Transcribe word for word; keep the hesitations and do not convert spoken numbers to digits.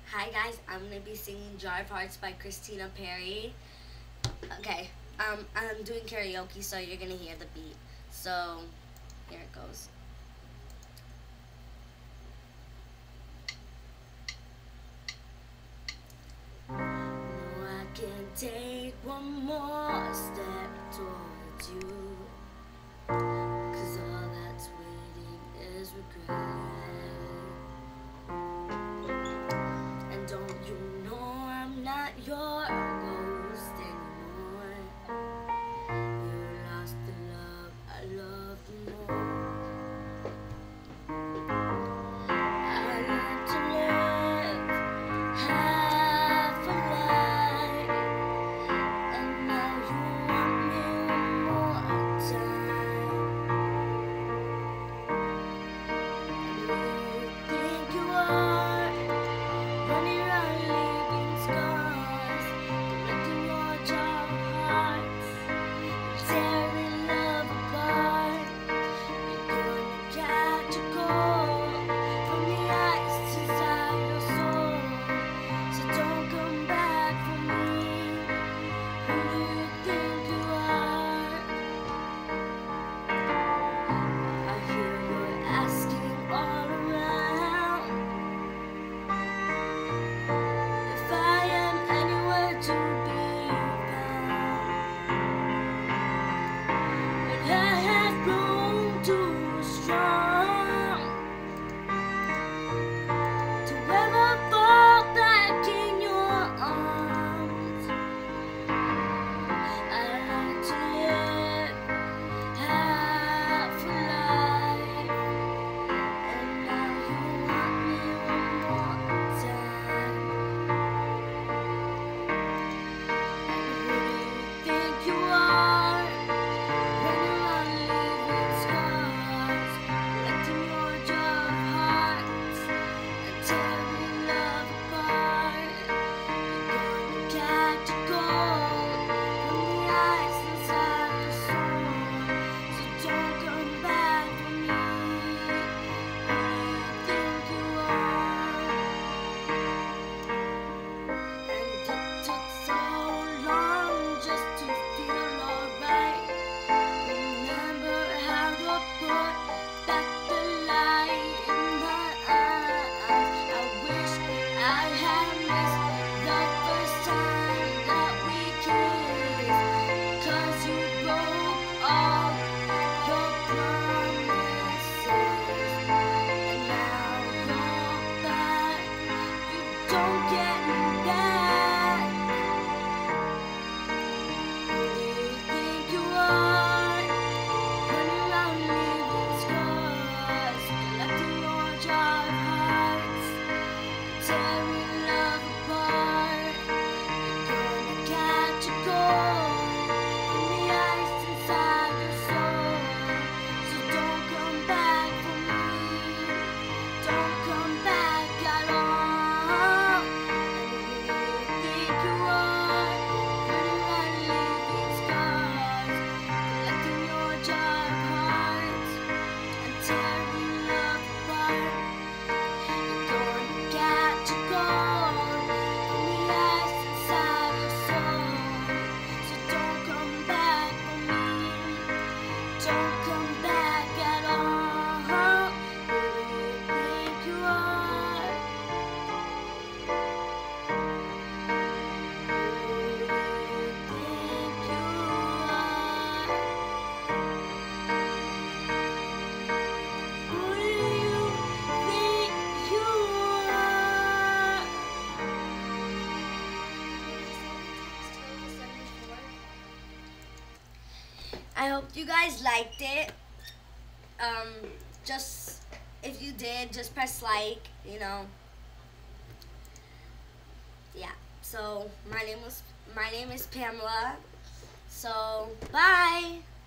Hi guys, I'm gonna be singing Jar of Hearts by Christina Perry. Okay, um, I'm doing karaoke, so you're gonna hear the beat. So, here it goes. No, I can't take one more step towards you, 'cause all that's waiting is regret. And don't you know I'm not your ghost anymore? You lost the love I loved the most. I learned to live half a life, and now you want me one more time. And who you think you are, running around leaving scars, collecting your jar of hearts, tearing love apart. You're gonna catch a cold from the ice inside your soul, so don't come back for me. Who do you think you are? I hear you're asking all around if I am anywhere to be found. But I have grown too strong to ever fall back in your arms. I like to live half a life, and now you want me one more time. And who do you think you are, running around leaving scars, collecting your jar of hearts, and tearing love apart? You're gonna catch a cold from the ice inside your soul, so don't come back for me. Who do you think you are? And it took so long just to feel alright. Remember how you put back the light in my eyes. I wish I had missed the first time that we kissed, 'cause you broke all your promises, and now you're back. You don't get me back. Who do you think you are, running around leaving scars, collecting your jar of hearts, tearing love apart? You're gonna catch a cold from the ice inside your soul, so don't come back for me. Don't come back at all. And who do you think you are, running around leaving scars, collecting your jar of hearts, and tearing love apart? You're gonna catch a cold from the ice inside your soul, so don't come back for me. Don't come back at all. Who do you think you are? Who do you think you are? Who do you think you are? I hope you guys liked it. Um, just if you did, just press like, you know. Yeah. So my name was my name is Pamela. So bye.